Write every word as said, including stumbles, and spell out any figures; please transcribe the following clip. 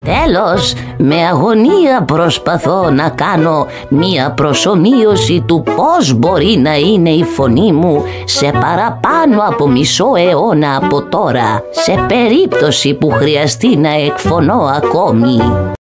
Τέλος, με αγωνία προσπαθώ να κάνω μία προσομοίωση του πώς μπορεί να είναι η φωνή μου σε παραπάνω από μισό αιώνα από τώρα, σε περίπτωση που χρειαστεί να εκφωνώ ακόμη.